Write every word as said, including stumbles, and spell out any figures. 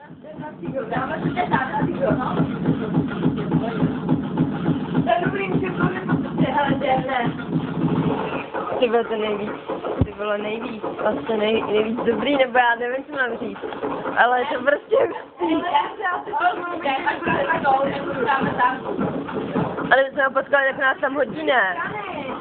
Dáme si ten základ, jo, no. To je dobrý, můžeme koupit prostě, hele, to je ne. Ty bylo to nejvíc, ty bylo nejvíc, vlastně nej, nejvíc dobrý, nebo já nevím, co mám říct, ale to prostě... Ale my jsme ho potkali, tak nás tam hodí, ne?